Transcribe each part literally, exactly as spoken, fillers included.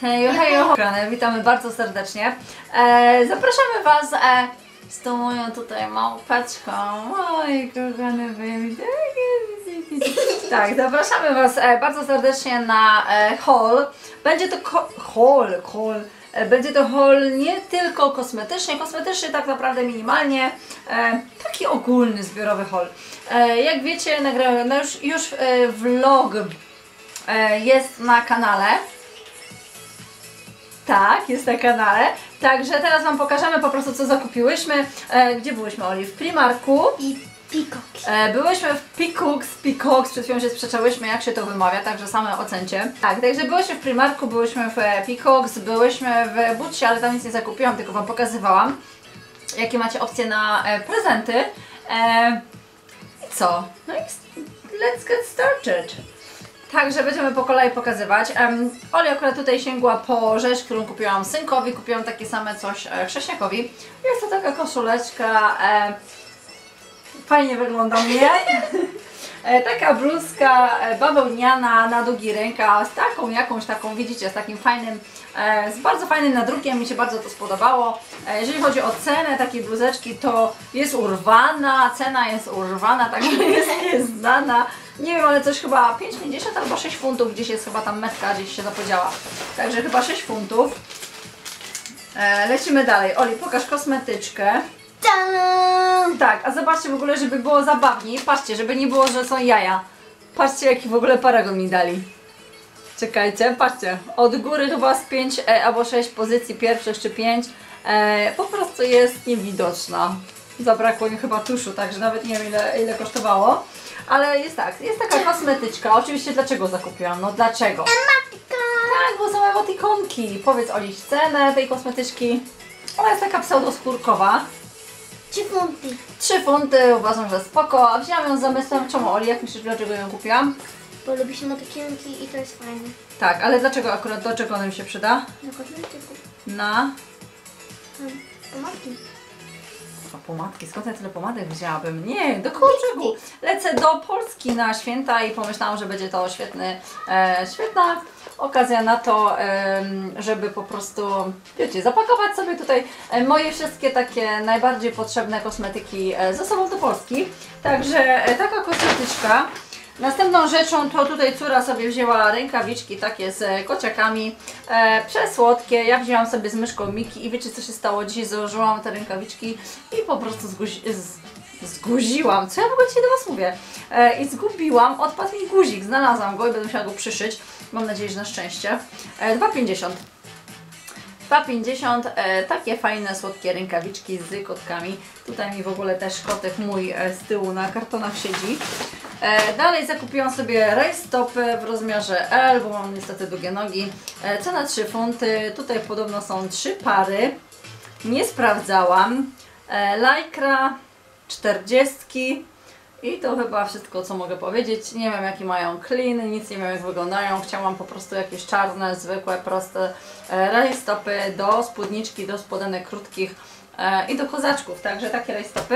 Hej, hej, hej, witamy bardzo serdecznie. E, zapraszamy Was e, z tą moją tutaj małpeczką. Oj, kochane baby. Tak, zapraszamy Was e, bardzo serdecznie na e, haul. Będzie to haul, haul. E, będzie to haul nie tylko kosmetycznie, kosmetycznie tak naprawdę minimalnie. E, taki ogólny, zbiorowy haul. E, jak wiecie, nagrałem no już, już e, vlog e, jest na kanale. Tak, jest na kanale. Także teraz Wam pokażemy po prostu, co zakupiłyśmy. E, gdzie byłyśmy, Oli? W Primarku i Peacocks. E, byłyśmy w Peacocks, Peacocks, przed chwilą się sprzeczałyśmy, jak się to wymawia, także same ocencie. Tak, także byłyśmy w Primarku, byłyśmy w Peacocks, byłyśmy w Butcie, ale tam nic nie zakupiłam, tylko Wam pokazywałam, jakie macie opcje na e, prezenty. E, I co? No i let's get started. Także będziemy po kolei pokazywać. Um, Oli akurat tutaj sięgła po rzecz, którą kupiłam synkowi, kupiłam takie same coś e, chrześniakowi. Jest to taka koszuleczka, e, fajnie wygląda mnie. e, taka bluzka e, bawełniana na długi rękaw, z taką jakąś taką, widzicie, z takim fajnym, e, z bardzo fajnym nadrukiem, mi się bardzo to spodobało. E, jeżeli chodzi o cenę takiej bluzeczki, to jest urwana, cena jest urwana, także jest nieznana. Nie wiem, ale coś chyba pięć pięćdziesiąt albo sześć funtów, gdzieś jest chyba tam metka, gdzieś się zapodziała. Także chyba sześć funtów. E, lecimy dalej. Oli, pokaż kosmetyczkę. Ta-da! Tak, a zobaczcie w ogóle, żeby było zabawniej. Patrzcie, żeby nie było, że są jaja. Patrzcie, jaki w ogóle paragon mi dali. Czekajcie, patrzcie. Od góry chyba z pięć e, albo sześć pozycji pierwszych czy pięć. E, po prostu jest niewidoczna. Zabrakło mi chyba tuszu, także nawet nie wiem ile, ile kosztowało. Ale jest tak, jest taka kosmetyczka. Oczywiście dlaczego zakupiłam? No dlaczego? Ematka! Tak, bo są emotikonki. Powiedz Oli cenę tej kosmetyczki. Ona jest taka pseudoskórkowa. Trzy funty. trzy funty, uważam, że spoko. Wzięłam ją z zamysłem. Czemu, Oli? Jak myślisz, dlaczego ją kupiłam? Bo lubi się motokienki i to jest fajne. Tak, ale dlaczego akurat, do czego ona mi się przyda? Na kosmetyku. Na... Hmm, pomadki. A pomadki? Skąd ja tyle pomadek wzięłabym? Nie, do Kołczegu. Lecę do Polski na święta i pomyślałam, że będzie to świetny, e, świetna okazja na to, e, żeby po prostu, wiecie, zapakować sobie tutaj e, moje wszystkie takie najbardziej potrzebne kosmetyki e, ze sobą do Polski. Także e, taka kosmetyczka. Następną rzeczą to tutaj córa sobie wzięła rękawiczki takie z kociakami, e, przesłodkie. Ja wzięłam sobie z myszką Miki i wiecie co się stało? Dzisiaj założyłam te rękawiczki i po prostu zguzi z, zguziłam. Co ja w ogóle dzisiaj do Was mówię? E, I zgubiłam, odpadł mi guzik, znalazłam go i będę musiała go przyszyć. Mam nadzieję, że na szczęście. E, dwa pięćdziesiąt. dwa pięćdziesiąt, e, takie fajne, słodkie rękawiczki z kotkami. Tutaj mi w ogóle też kotek mój e, z tyłu na kartonach siedzi. E, dalej zakupiłam sobie rajstopy w rozmiarze L, bo mam niestety długie nogi. E, cena trzy funty. Tutaj podobno są trzy pary. Nie sprawdzałam. E, Lycra czterdzieści. I to chyba wszystko, co mogę powiedzieć. Nie wiem, jaki mają clean, nic nie wiem, jak wyglądają. Chciałam po prostu jakieś czarne, zwykłe, proste e, rajstopy do spódniczki, do spodenek krótkich e, i do kozaczków. Także takie rajstopy.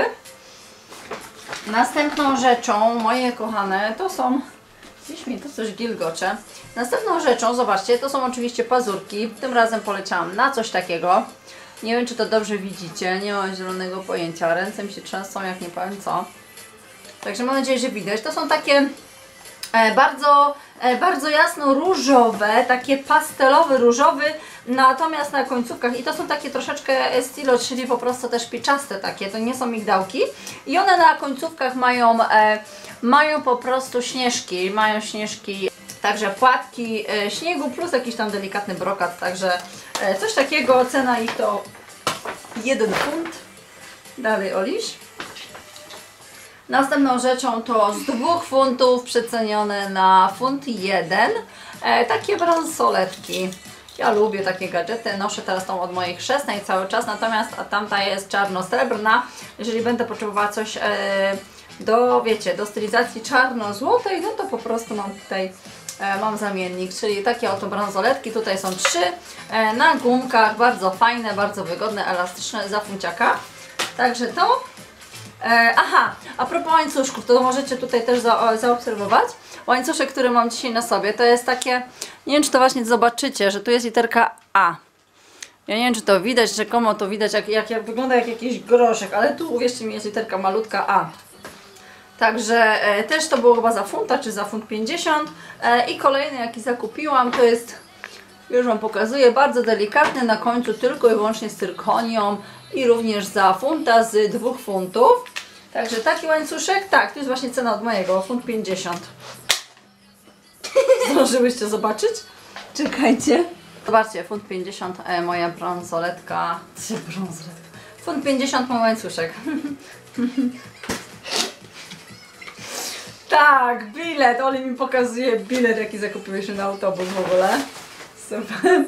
Następną rzeczą, moje kochane, to są... Gdzieś mi to coś gilgocze. Następną rzeczą, zobaczcie, to są oczywiście pazurki. Tym razem poleciałam na coś takiego. Nie wiem, czy to dobrze widzicie, nie mam zielonego pojęcia. Ręce mi się trzęsą, jak nie powiem co. Także mam nadzieję, że widać. To są takie e, bardzo, e, bardzo jasno różowe, takie pastelowy różowy, natomiast na końcówkach, i to są takie troszeczkę stilo, czyli po prostu też piczaste takie, to nie są migdałki. I one na końcówkach mają, e, mają po prostu śnieżki, mają śnieżki, także płatki e, śniegu plus jakiś tam delikatny brokat, także e, coś takiego, cena ich to jeden funt. Dalej, Oliś. Następną rzeczą to z dwóch funtów przecenione na funt jeden. E, takie bransoletki. Ja lubię takie gadżety, noszę teraz tą od mojej chrzestnej cały czas, natomiast a tamta jest czarno-srebrna. Jeżeli będę potrzebowała coś e, do, wiecie, do stylizacji czarno-złotej, no to po prostu mam tutaj e, mam zamiennik, czyli takie oto bransoletki. Tutaj są trzy e, na gumkach, bardzo fajne, bardzo wygodne, elastyczne, za funciaka. Także to. E, aha, a propos łańcuszków, to możecie tutaj też za, zaobserwować. Łańcuszek, który mam dzisiaj na sobie, to jest takie, nie wiem czy to właśnie zobaczycie, że tu jest literka A. Ja nie wiem czy to widać, rzekomo to widać, jak, jak, jak wygląda jak jakiś groszek, ale tu uwierzcie mi jest literka malutka A. Także e, też to było chyba za funta, czy za funt pięćdziesiąt. E, I kolejny jaki zakupiłam to jest, już Wam pokazuję, bardzo delikatny, na końcu tylko i wyłącznie z cyrkonią i również za funta z dwóch funtów. Także taki łańcuszek, tak, to jest właśnie cena od mojego, funt pięćdziesiąt. Zdążyłyście zobaczyć? Czekajcie. Zobaczcie, funt pięćdziesiąt, e, moja bransoletka. bransoletka. funt pięćdziesiąt mój łańcuszek. Tak, bilet, Oli mi pokazuje bilet, jaki zakupiłyśmy na autobus w ogóle. Super.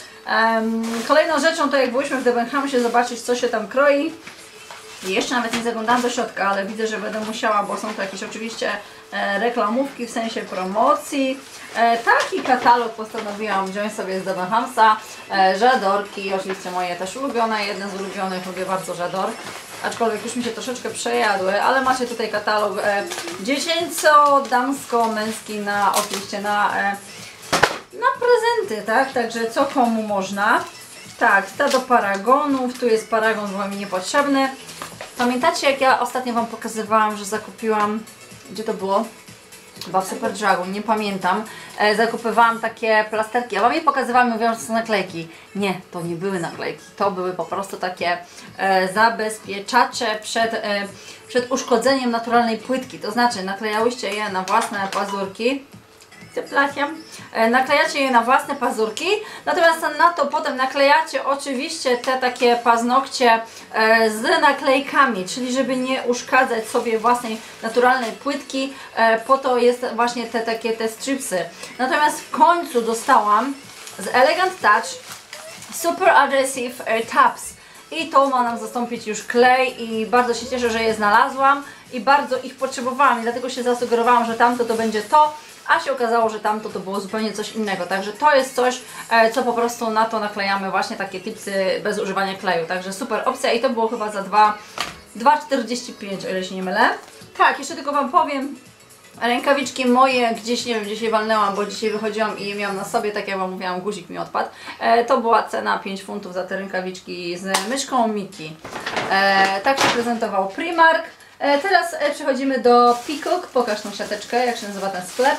Um, kolejną rzeczą to jak byliśmy w Debenhamsie zobaczyć co się tam kroi. I jeszcze nawet nie zaglądałam do środka, ale widzę, że będę musiała, bo są to jakieś oczywiście e, reklamówki w sensie promocji. E, taki katalog postanowiłam wziąć sobie z Debenhamsa. E, żadorki, oczywiście moje też ulubione, jeden z ulubionych, lubię bardzo żador. Aczkolwiek już mi się troszeczkę przejadły, ale macie tutaj katalog e, dziecięco, damsko, męski na oczywiście na, e, na prezenty, tak? Także co komu można. Tak, stado paragonów, tu jest paragon, bo mi niepotrzebny. Pamiętacie jak ja ostatnio Wam pokazywałam, że zakupiłam, gdzie to było? Chyba w Super Dragon, nie pamiętam. E, zakupywałam takie plasterki, a Wam je pokazywałam i mówiłam, że to są naklejki. Nie, to nie były naklejki, to były po prostu takie e, zabezpieczacze przed, e, przed uszkodzeniem naturalnej płytki. To znaczy naklejałyście je na własne pazurki. Przepraszam. E, naklejacie je na własne pazurki, natomiast na to potem naklejacie oczywiście te takie paznokcie e, z naklejkami, czyli żeby nie uszkadzać sobie własnej naturalnej płytki, e, po to jest właśnie te takie te stripsy. Natomiast w końcu dostałam z Elegant Touch Super Adhesive Tabs i to ma nam zastąpić już klej i bardzo się cieszę, że je znalazłam i bardzo ich potrzebowałam i dlatego się zasugerowałam, że tamto to będzie to. A się okazało, że tamto to było zupełnie coś innego. Także to jest coś, e, co po prostu na to naklejamy właśnie takie tipsy bez używania kleju. Także super opcja i to było chyba za dwa czterdzieści pięć, o ile się nie mylę. Tak, jeszcze tylko Wam powiem, rękawiczki moje gdzieś, nie wiem, gdzieś je walnęłam, bo dzisiaj wychodziłam i je miałam na sobie, tak jak Wam mówiłam, guzik mi odpadł. E, to była cena pięć funtów za te rękawiczki z myszką Miki. E, tak się prezentował Primark. E, teraz e, przechodzimy do Peacock. Pokaż tą siateczkę, jak się nazywa ten sklep.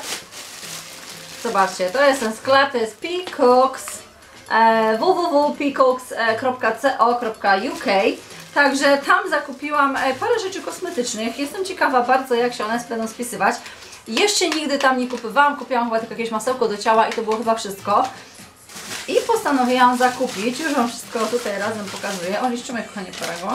Zobaczcie, to jest ten sklep, to jest Peacocks, e, w w w kropka peacocks kropka co kropka u k. Także tam zakupiłam e, parę rzeczy kosmetycznych. Jestem ciekawa bardzo, jak się one będą spisywać. Jeszcze nigdy tam nie kupowałam, kupiłam chyba tylko jakieś masełko do ciała i to było chyba wszystko. I postanowiłam zakupić, już Wam wszystko tutaj razem pokazuję. O, liczymy, kochanie, paragon.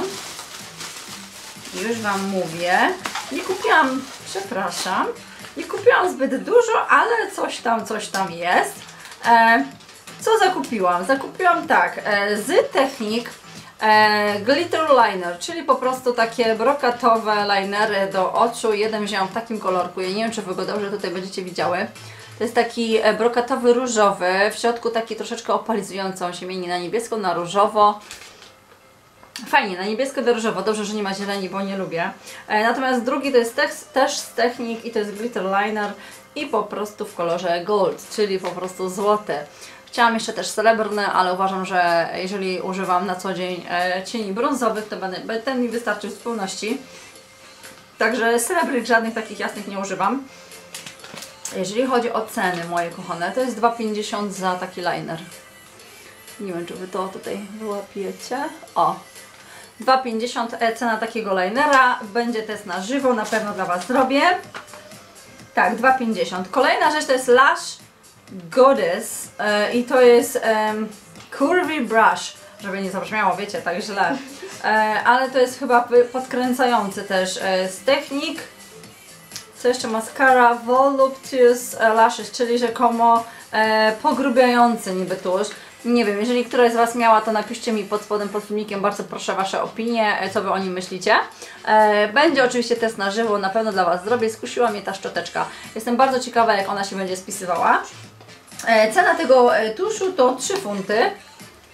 Już Wam mówię, nie kupiłam, przepraszam, nie kupiłam zbyt dużo, ale coś tam, coś tam jest. E, co zakupiłam? Zakupiłam tak, e, z Technik e, Glitter Liner, czyli po prostu takie brokatowe linery do oczu. Jeden wzięłam w takim kolorku, ja nie wiem, czy Wy go dobrze tutaj będziecie widziały. To jest taki brokatowy różowy, w środku taki troszeczkę opalizujący, on się mieni na niebiesko, na różowo. Fajnie, na niebiesko do różowo, dobrze, że nie ma zieleni, bo nie lubię. E, natomiast drugi to jest też z Technik i to jest Glitter Liner i po prostu w kolorze gold, czyli po prostu złote. Chciałam jeszcze też srebrny, ale uważam, że jeżeli używam na co dzień e, cieni brązowych, to będę, ten mi wystarczy w zupełności. Także srebrnych żadnych takich jasnych nie używam. Jeżeli chodzi o ceny, moje kochane, to jest dwa pięćdziesiąt za taki liner. Nie wiem, czy Wy to tutaj wyłapiecie. O! dwa pięćdziesiąt cena takiego linera. Będzie test na żywo, na pewno dla Was zrobię. Tak, dwa pięćdziesiąt. Kolejna rzecz to jest Lush Goddess yy, i to jest um, Curvy Brush, żeby nie zabrzmiało, wiecie, tak źle. Yy, ale to jest chyba podkręcający też yy, z Technik. Co jeszcze? Mascara Voluptuous Lashes, czyli rzekomo yy, pogrubiający niby tusz. Nie wiem, jeżeli któraś z Was miała, to napiszcie mi pod spodem, pod filmikiem, bardzo proszę Wasze opinie, co Wy o nim myślicie. E, będzie oczywiście test na żywo, na pewno dla Was zrobię, skusiła mnie ta szczoteczka. Jestem bardzo ciekawa, jak ona się będzie spisywała. E, cena tego tuszu to trzy funty.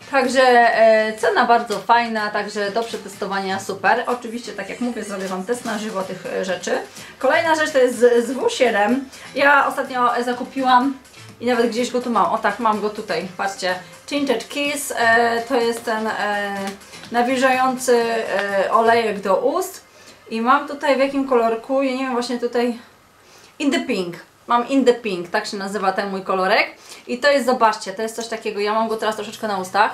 Także e, cena bardzo fajna, także do przetestowania super. Oczywiście, tak jak mówię, zrobię Wam test na żywo tych e, rzeczy. Kolejna rzecz to jest z, z W siedem. Ja ostatnio zakupiłam i nawet gdzieś go tu mam. O tak, mam go tutaj. Patrzcie. Tinted Kiss. E, to jest ten e, nawilżający e, olejek do ust. I mam tutaj w jakim kolorku? Ja nie wiem, właśnie tutaj In the Pink. Mam In the Pink, tak się nazywa ten mój kolorek. I to jest, zobaczcie, to jest coś takiego, ja mam go teraz troszeczkę na ustach.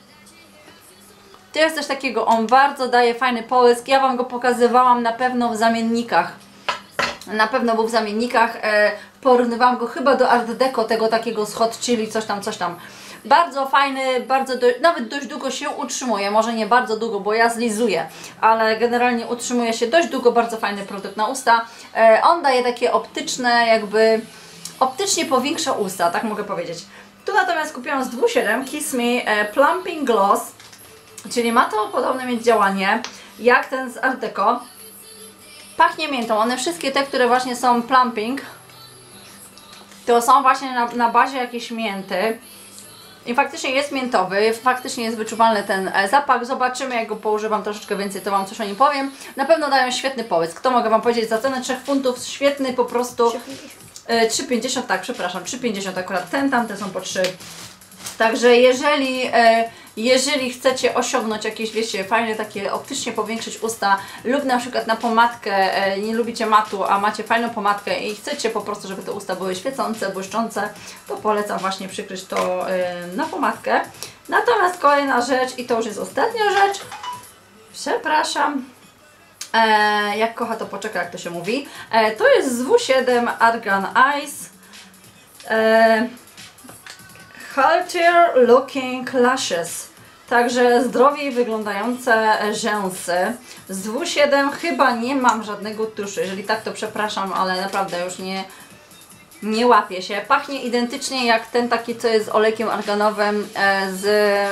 To jest coś takiego, on bardzo daje fajny połysk. Ja Wam go pokazywałam na pewno w zamiennikach. Na pewno był w zamiennikach. E, porównywałam go chyba do Art Deco, tego takiego z Hot Chili, coś tam, coś tam. Bardzo fajny, bardzo do, nawet dość długo się utrzymuje, może nie bardzo długo, bo ja zlizuję, ale generalnie utrzymuje się dość długo, bardzo fajny produkt na usta. E, on daje takie optyczne, jakby optycznie powiększa usta, tak mogę powiedzieć. Tu natomiast kupiłam z W siedem Kiss Me e, Plumping Gloss, czyli ma to podobne mieć działanie jak ten z Art Deco. Pachnie miętą, one wszystkie te, które właśnie są plumping, to są właśnie na, na bazie jakiejś mięty. I faktycznie jest miętowy, faktycznie jest wyczuwalny ten zapach. Zobaczymy, jak go poużywam troszeczkę więcej, to Wam coś o nim powiem. Na pewno dają świetny połysk. To mogę Wam powiedzieć za cenę trzech funtów, świetny po prostu. trzy pięćdziesiąt, tak, przepraszam, trzy pięćdziesiąt akurat ten, tamte są po trzy. Także jeżeli, e, jeżeli chcecie osiągnąć jakieś, wiecie, fajne takie optycznie powiększyć usta lub na przykład na pomadkę, e, nie lubicie matu, a macie fajną pomadkę i chcecie po prostu, żeby te usta były świecące, błyszczące, to polecam właśnie przykryć to e, na pomadkę. Natomiast kolejna rzecz, i to już jest ostatnia rzecz, przepraszam, e, jak kocha to poczeka, jak to się mówi, e, to jest z W siedem Argan Eyes. E, Healthier Looking Lashes. Także zdrowiej wyglądające rzęsy. Z W siedem chyba nie mam żadnego tuszu. Jeżeli tak, to przepraszam, ale naprawdę już nie, nie łapię się. Pachnie identycznie jak ten taki, co jest z olejkiem arganowym z,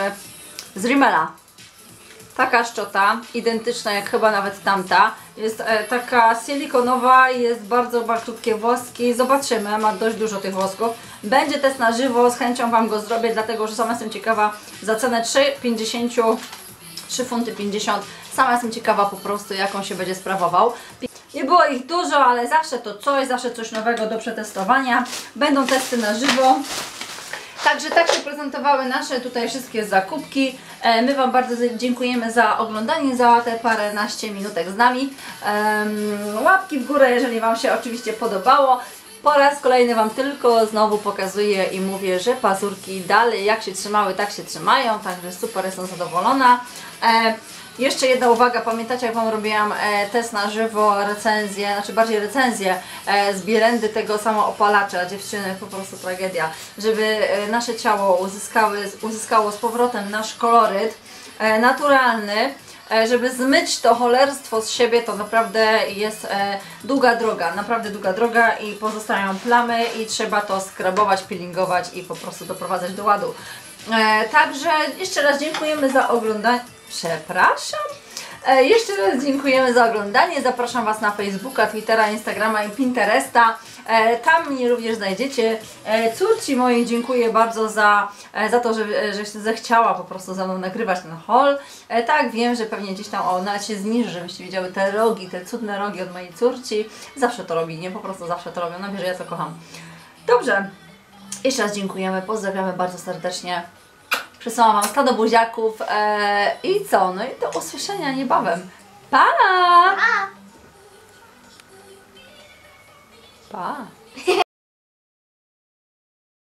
z Rimmela. Taka szczota, identyczna jak chyba nawet tamta. Jest e, taka silikonowa, jest bardzo, bardzo krótkie włoski. Zobaczymy, ma dość dużo tych włosków. Będzie test na żywo, z chęcią Wam go zrobię, dlatego że sama jestem ciekawa za cenę trzy pięćdziesiąt, trzy funty pięćdziesiąt. Sama jestem ciekawa po prostu, jak on się będzie sprawował. Nie było ich dużo, ale zawsze to coś, zawsze coś nowego do przetestowania. Będą testy na żywo. Także tak się prezentowały nasze tutaj wszystkie zakupki. E, my Wam bardzo dziękujemy za oglądanie, za te paręnaście minutek z nami. Um, łapki w górę, jeżeli Wam się oczywiście podobało. Po raz kolejny Wam tylko znowu pokazuję i mówię, że pazurki dalej jak się trzymały, tak się trzymają. Także super, jestem zadowolona. E, Jeszcze jedna uwaga, pamiętacie jak Wam robiłam e, test na żywo, recenzję, znaczy bardziej recenzję e, z Bielendy tego samoopalacza, dziewczyny, po prostu tragedia, żeby e, nasze ciało uzyskały, uzyskało z powrotem nasz koloryt e, naturalny, e, żeby zmyć to cholerstwo z siebie, to naprawdę jest e, długa droga, naprawdę długa droga i pozostają plamy i trzeba to skrabować, peelingować i po prostu doprowadzać do ładu. E, także jeszcze raz dziękujemy za oglądanie. Przepraszam. E, jeszcze raz dziękujemy za oglądanie. Zapraszam Was na Facebooka, Twittera, Instagrama i Pinteresta. E, tam mnie również znajdziecie. E, córci mojej dziękuję bardzo za, e, za to, że, że się zechciała po prostu ze mną nagrywać ten haul. E, tak, wiem, że pewnie gdzieś tam o, nawet się zniży, żebyście widziały te rogi, te cudne rogi od mojej córci. Zawsze to robi, nie? Po prostu zawsze to robią. No wie, że ja to kocham. Dobrze. Jeszcze raz dziękujemy, pozdrawiamy bardzo serdecznie. Przesyłam Wam stado buziaków e, i co? No i do usłyszenia niebawem. Pa! A! Pa!